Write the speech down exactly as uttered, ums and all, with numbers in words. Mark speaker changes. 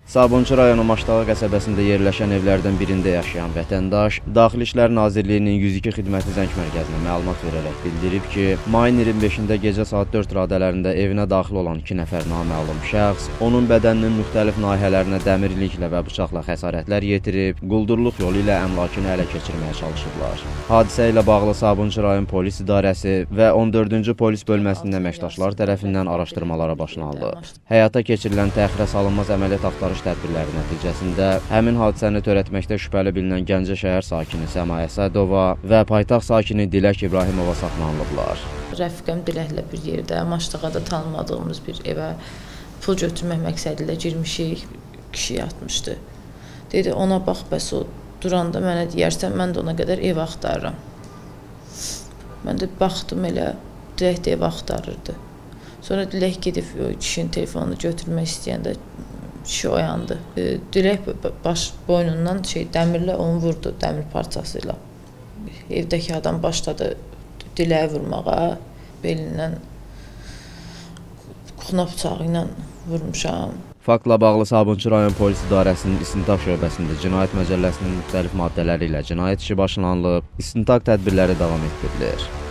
Speaker 1: Sabunçu rayonu Maştağı qəsəbəsində yerləşən evlərdən birində yaşayan vətəndaş Daxili İşlər Nazirliyinin yüz iki xidməti zəng mərkəzinə məlumat verərək bildirib ki, mayın iyirmi beşində gecə saat dörd radələrində evinə daxil olan iki nəfər naməlum şəxs onun bədəninin müxtəlif nahiyələrinə dəmirliklə və bıçaqla xəsarətlər yetirib, quldurluq yolu ilə əmlakını ələ keçirməyə çalışıblar. Hadisə ilə bağlı Sabunçu rayon polis idarəsi və on dördüncü polis bölməsinin əməkdaşları tərəfindən araşdırmalara başlanılıb. Həyata keçirilən təxirə salınmaz əməliyyat axtarış tədbirləri nəticəsində həmin hadisəni törətməkdə şübhəli bilinən Gəncə şəhər sakini Səmaya Sədova və paytaxt sakini Dilək İbrahimova saxlanılıblar.
Speaker 2: Rəfiqəm Diləklə bir yerdə Maştağada tanımadığımız bir evə pul götürmək məqsədi ilə girmişik, kişi yatmışdı. Dedi, ona bax, bəs o duranda mənə deyərsən, mən də ona qədər ev axtarıram. Mən də baxdım elə, Dilək də ev axtarırdı. Sonra Dilək gedib kişinin telefonunu götürmək istəyəndə kişi oyandı. Dilək baş boynundan şey dəmirlə onu vurdu, dəmir parçası ilə. Evdəki adam başladı Diləyə vurmağa, belindən kuxna bıçağı ilə vurmuşam.
Speaker 1: Faktla bağlı Sabunçu rayon polis idarəsinin İstintaq şöbəsində Cinayət Məcəlləsinin müxtəlif maddələri ilə cinayət işi başlanılıb, istintaq tədbirləri davam etdirilir.